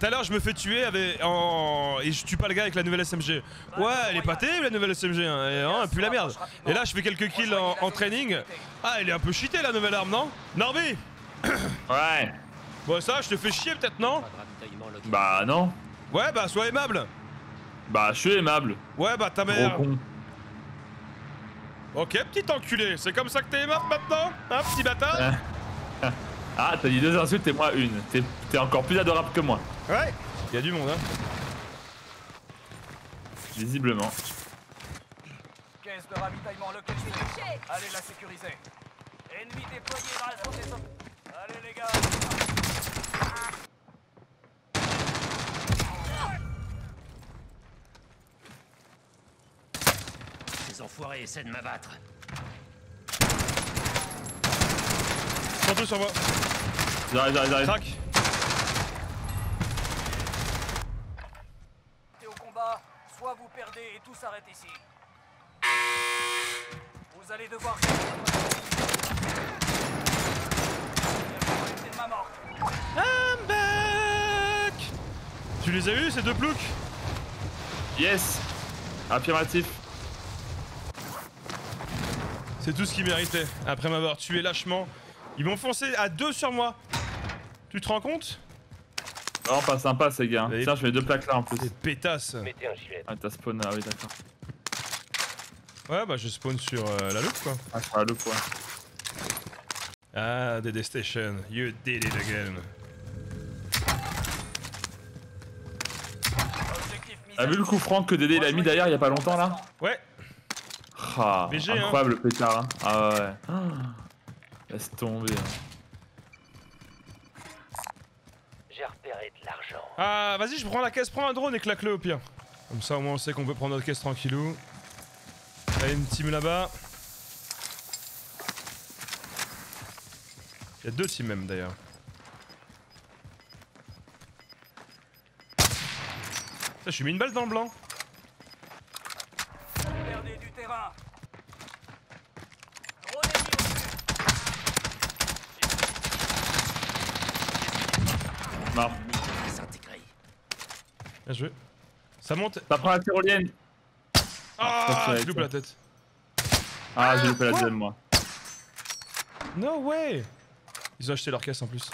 Tout à l'heure, je me fais tuer et je tue pas le gars avec la nouvelle SMG. Ouais, elle est pas terrible la nouvelle SMG, hein. Elle pue la merde. Et là, je fais quelques kills en training. Ah, elle est un peu cheatée la nouvelle arme, non? Norby. Ouais. Bon, ça, je te fais chier peut-être, non? Bah non. Ouais, bah, sois aimable. Bah, je suis aimable. Ouais, bah, ta Gros mère. con. Ok, petit enculé. C'est comme ça que t'es aimable maintenant? Hein, petit bâtard? Ah, t'as dit 2 insultes et moi une. T'es encore plus adorable que moi. Ouais. Y'a du monde, hein. Visiblement. Caisse de ravitaillement localisée. Allez la sécuriser. Ennemi déployé dans la zone des hommes. Allez les gars. Ces enfoirés essaient de m'abattre. Surtout sur moi. J'arrive. Crac. T'es au combat, soit vous perdez et tout s'arrête ici. Vous allez devoir... C'est ma mort. I'm back. Tu les as eu ces deux ploucs? Yes. Affirmatif. C'est tout ce qu'ils méritaient, après m'avoir tué lâchement. Ils m'ont foncé à 2 sur moi. Tu te rends compte? Vraiment pas sympa ces gars. Mais- Tiens, je fais 2 plaques là en plus. C'est pétasse. Mettez un gilet. Ah, t'as spawn. Ah oui, d'accord. Ouais, bah je spawn sur la loupe quoi. Ah, je ferai le point. Ah, DD Station, you did it again. Objectif mis T'as vu le coup franc que Dédé il a mis derrière il y a pas longtemps là? Ouais, Ah, BG, hein. incroyable le pétard. Hein. Ah ouais. Ah, laisse tomber. J'ai repéré de l'argent. ah vas-y, je prends la caisse, prends un drone et claque-le au pire. Comme ça au moins on sait qu'on peut prendre notre caisse tranquillou. Il y a une team là-bas. Il y a 2 teams même d'ailleurs. Ça, je suis mis une balle dans le blanc. Perdez du terrain. Drone ennemi au-dessus. Mort. Désintégré. Bien joué. Ça monte. Ça prend la tyrolienne. Ah, ça, je loupe la tête. Ah, j'ai loupé la deuxième moi. No way. Ils ont acheté leur caisse en plus.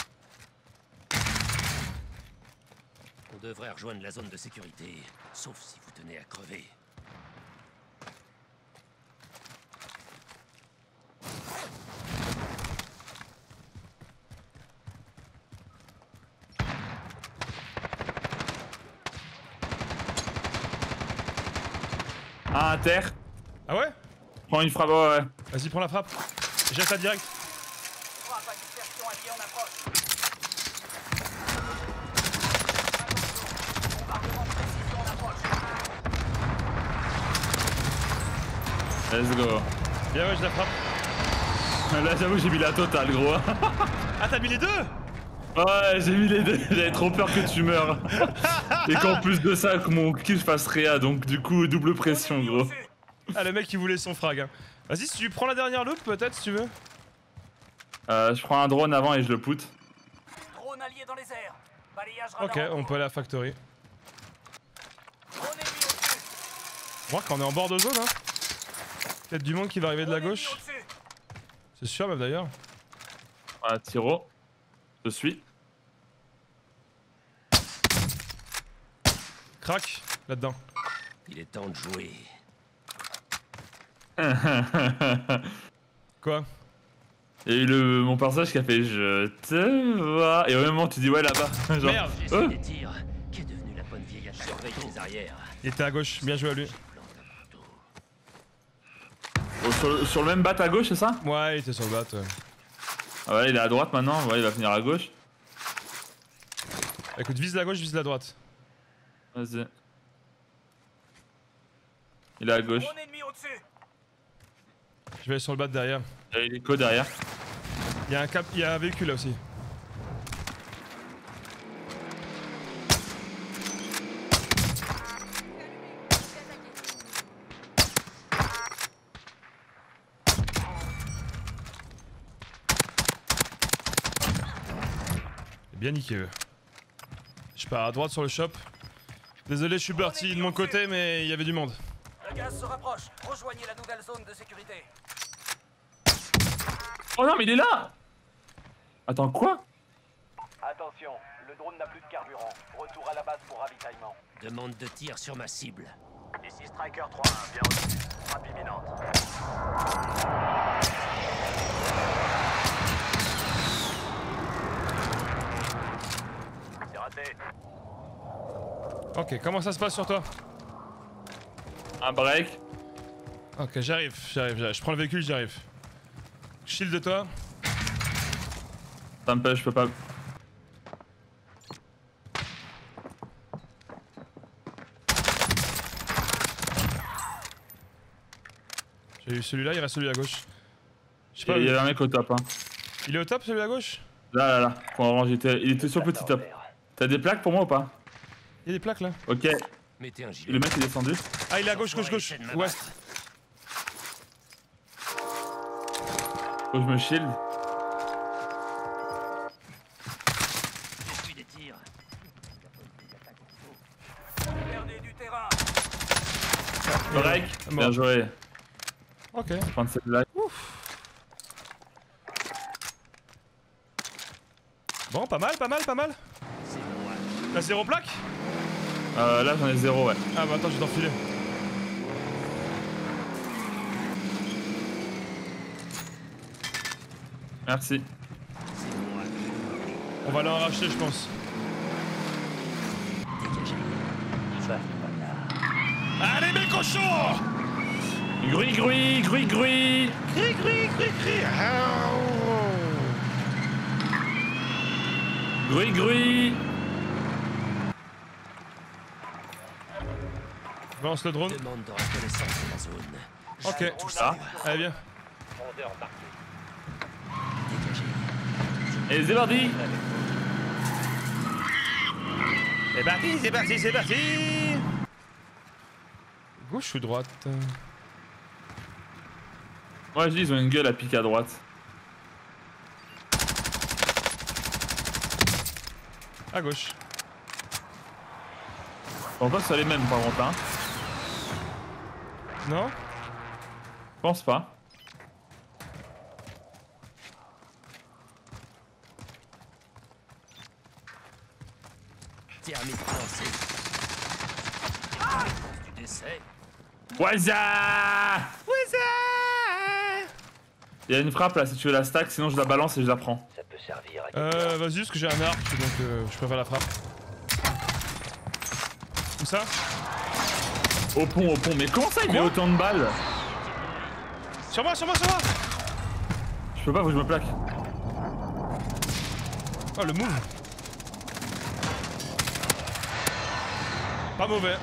On devrait rejoindre la zone de sécurité, sauf si vous tenez à crever. Ah, inter. Ah ouais? Prends une frappe, ouais. Vas-y, prends la frappe. Jette ça direct. Frappe à dispersion alliée en approche. Bombardement de précision en approche. Let's go. Bien ouais, je la frappe. Là, j'avoue, j'ai mis la totale, gros. Ah, t'as mis les deux? Ouais, j'ai mis les deux. J'avais trop peur que tu meurs. Et qu'en plus de ça, que mon kill fasse réa, donc du coup, double pression, Ennemi gros. au-dessus. Ah, le mec qui voulait son frag. Hein. Vas-y, si tu prends la dernière loop, peut-être, si tu veux. Je prends un drone avant et je le put. Drone allié dans les airs. Balayage radar. Ok, on peut aller à la factory. Drone ennemi au-dessus. Voir qu'on est en bord de zone, hein. Peut-être du monde qui va arriver de la Drone gauche. ennemi au-dessus. C'est sûr, même d'ailleurs. Voilà, tiro. Je suis. Crac, là-dedans. Il est temps de jouer. Quoi? Il y a eu mon personnage qui a fait je te vois. Et au même moment, tu dis ouais là-bas. Genre, Merde. J'essaie des tirs. Qu'est devenu la bonne vieille attaque? Surveille les arrières. Il était à gauche, bien joué à lui. Oh, sur le même bat à gauche, c'est ça? Ouais, il était sur le bat. Ah ouais, il est à droite maintenant. Ouais, il va venir à gauche. Écoute, vise la gauche, vise la droite. Vas-y. Il est à gauche. Drone ennemi au-dessus. Je vais aller sur le bat derrière. Il y a l'écho derrière. Il y a il y a un véhicule là aussi. Bien niqué eux. Je pars à droite sur le shop. Désolé, je suis parti de mon côté, mais il y avait du monde. Le gaz se rapproche. Rejoignez la nouvelle zone de sécurité. Oh non, mais il est là. Attends, quoi? Attention, le drone n'a plus de carburant. Retour à la base pour ravitaillement. Demande de tir sur ma cible. Ici Striker 3-1, bien reçu. Frappe imminente. C'est raté. Ok, comment ça se passe sur toi? Un break. Ok, j'arrive. Je prends le véhicule, j'arrive. Shield de toi. Ça me pêche, je peux pas. J'ai eu celui-là, il reste celui à gauche. Je sais pas, Il y avait un mec au top, hein. il est au top celui à gauche? Là. Il était sur le petit top. T'as des plaques pour moi ou pas? Il y a des plaques là. Ok. Mettez un Le gilet. mec est descendu. Ah, il est à gauche. Ouest. Faut que je me shield. J'essuie des tirs. Perdez du terrain. Break. Mort. Bien joué. Ok. Prendre cette blague. Bon, pas mal. C'est moi. T'as 0 plaque? Là j'en ai 0, ouais. Ah bah attends, je vais t'enfiler. Merci. C'est moi. On va leur racheter, je pense. Allez, mes cochons! Grui. Cri. Grui. Lance le drone. Demande de reconnaissance de la zone. Ok. Ah. Allez, viens. Dégagez. Et c'est parti. C'est parti. Gauche ou droite? Moi je dis ils ont une gueule à piquer à droite. À gauche. Je pense pas que ce soit les mêmes par contre, hein. Non? Je pense pas. Thermique lancé. Du décès. Waza. Il y a une frappe là si tu veux la stack, sinon je la balance et je la prends. Ça peut servir à Vas-y, parce que j'ai un arc, donc je préfère la frappe. Comme ça? Au pont, mais comment ça il met Quoi autant de balles? Sur moi! Je peux pas, faut que je me plaque. Oh, le move! Pas mauvais.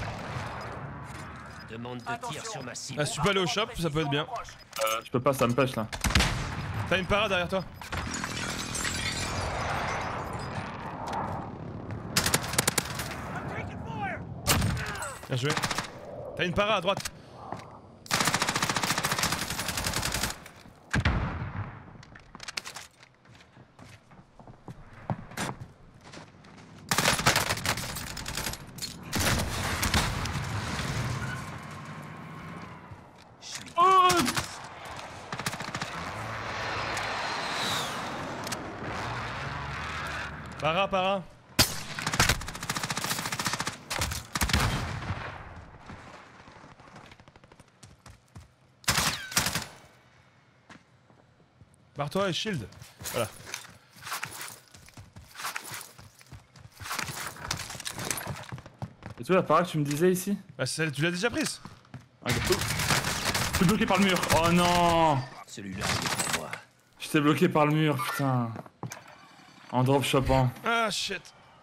Demande de tir sur ma cible. Ah, si tu peux aller au shop, ça peut être bien. Je peux pas, ça me pêche là. T'as une parade derrière toi. Bien joué. T'as une para à droite. Oh. Para. Barre-toi et shield. Voilà. Et tu vois la parade que tu me disais ici? Bah, tu l'as déjà prise. Ah, je suis bloqué par le mur. Oh non. Celui-là, il est pour moi. J'étais bloqué par le mur, putain. En drop shopant. Ah shit.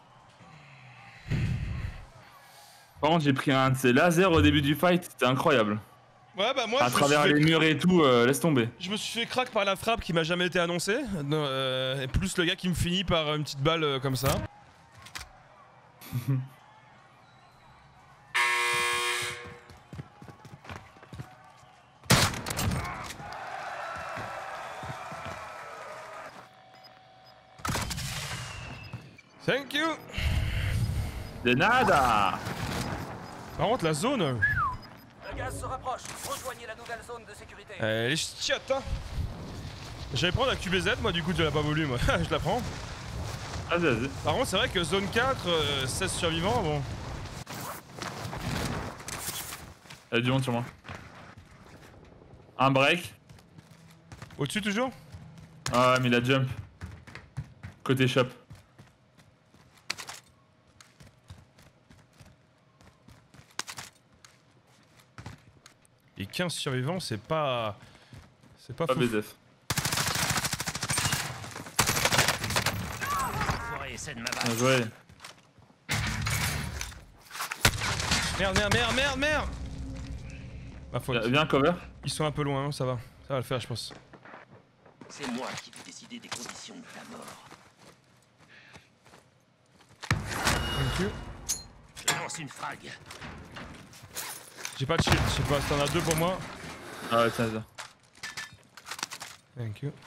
Par contre j'ai pris un de ces lasers au début du fight, c'était incroyable. Ouais bah moi À travers les murs et tout, laisse tomber. je me suis fait crack par la frappe qui m'a jamais été annoncée. Et plus le gars qui me finit par une petite balle comme ça. Thank you. De nada. Par contre, la zone. Le gaz se rapproche. Rejoignez la nouvelle zone de sécurité. Elle est chiotte, hein. J'allais prendre la QBZ, moi, du coup, tu l'as pas voulu, moi. Je la prends. Vas-y, vas-y. Par contre, c'est vrai que zone 4, 16 survivants, bon. Il y a du monde sur moi. Un break. Au-dessus, toujours? Ah ouais, mais il a jump. Côté shop. Et 15 survivants, c'est pas. C'est pas Pas fou. BZF. Enfoiré, essaie de m'abattre. Bien joué. Merde, merde, merde, merde, merde! Ma faute. Viens cover. Ils sont un peu loin, hein, ça va. Ça va le faire, je pense. C'est moi qui vais décider des conditions de ta mort. Thank you. Je lance une frag. J'ai pas de shield, je sais pas, t'en as 2 pour moi. Ah ouais, tiens, tiens. Thank you.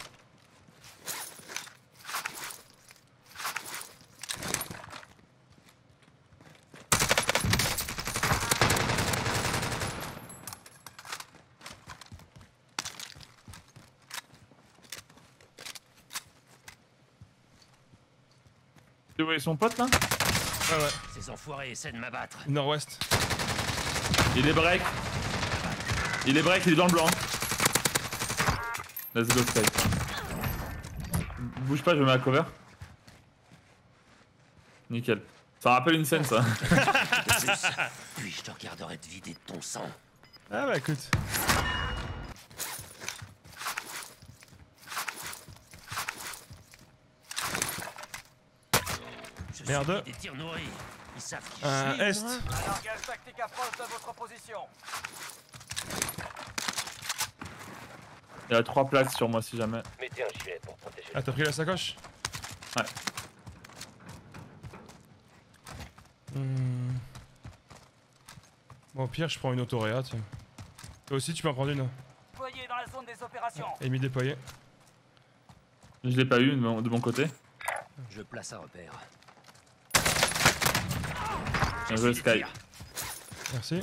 Tu vois son pote là? Ouais, ouais. Ces enfoirés essaient de m'abattre. Nord-ouest. Il est break. Il est break, il est dans le blanc. Let's go, Sky. Bouge pas, je me mets à cover. Nickel. Ça rappelle une scène, ça. Puis je te regarderai te vider de ton sang. Ah bah écoute. Je Merde. subis des tirs nourris. Ils savent qui Un je suis. est. moi. Un largage tactique approche de votre position. Il y a 3 plaques sur moi si jamais. Mettez un gilet pour protéger. Ah, t'as pris la sacoche? Ouais. Bon, au pire, je prends une autoréa, tiens. Toi aussi, tu peux en prendre une. Déployez dans la zone des opérations. Amy déployé. Je l'ai pas eu de mon côté. Je place un repère. Bien joué, Sky. Merci.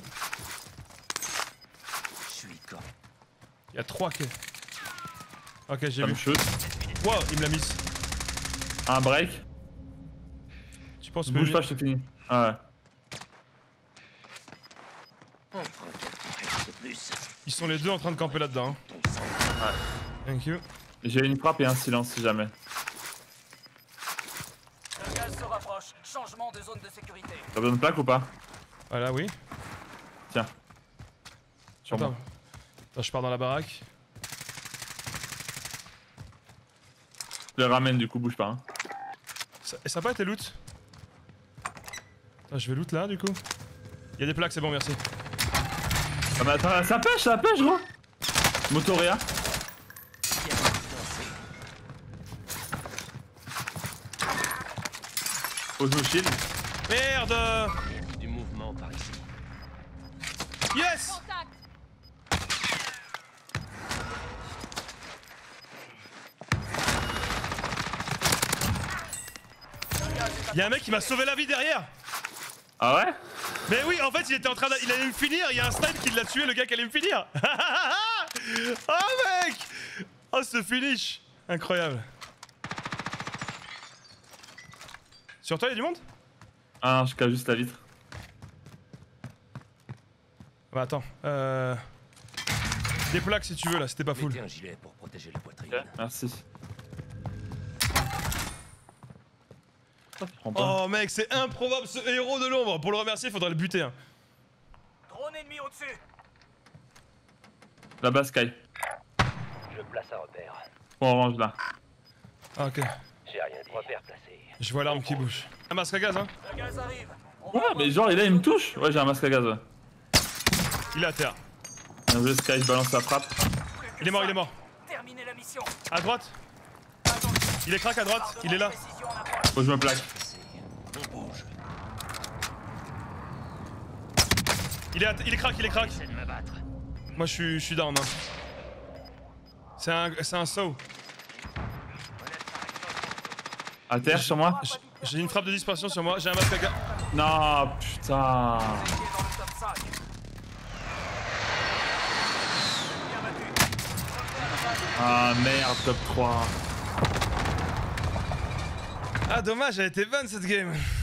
Je suis con. Il y a 3 quais. Ok, j'ai Ça me vu. shoot. Wow, il me l'a mis. Un break. Tu penses que. Bouge pas, je te finis. Ah ouais. On prend quelques règles de plus. Ils sont les deux en train de camper là-dedans. Hein. Ton sang. Thank you. J'ai une frappe et un silence si jamais. Le gaz se rapproche. Changement de zone de sécurité. T'as besoin de plaque ou pas? Voilà, oui. Tiens. Sur Attends. moi. Attends, je pars dans la baraque. Je le ramène du coup, bouge pas. Hein. Ça a pas été loot? Attends, je vais loot là du coup. Il y a des plaques, c'est bon, merci. Ah mais attends, ça pêche gros. Motoréa. Pose nos shields. Merde! Du mouvement par ici. Yes! Il y a un mec qui m'a sauvé la vie derrière! Ah ouais? Mais oui, en fait, il était en train il allait me finir, il y a un snipe qui l'a tué, le gars qui allait me finir! Oh mec! Oh ce finish! Incroyable. Sur toi, il y a du monde? Ah non, je cache juste la vitre. Bah attends, des plaques si tu veux là, c'était pas full. Mettez un gilet pour protéger la poitrine. Ok, merci. Oh, tu prends pas. Oh mec, c'est improbable ce héros de l'ombre! Pour le remercier, il faudrait le buter. Hein. Drone ennemi au-dessus. Là-bas, Sky. Je place un repère. Bon, orange là. Ah ok, J'ai rien dit. Repère placé. je vois l'arme qui bouge. Un masque à gaz hein? Le gaz arrive. On Ouais, va mais genre, il me touche. Ouais, j'ai un masque à gaz. Ouais. Il est à terre. Bien joué, Sky, je balance la frappe. Il est mort, il est mort. terminer la mission. À droite. Il est crack à droite, il est là. Précision en approche. Faut que je me plaque. On bouge. Il est crack, il est crack. Essaie de m'abattre. Moi je suis down. Hein. C'est un saut. À terre, sur moi. J'ai une frappe de dispersion sur moi, j'ai un masque à gaz. Non, putain. Vous étiez dans le top 5. Bien battu. Ah merde, top 3. Ah dommage, elle était bonne cette game.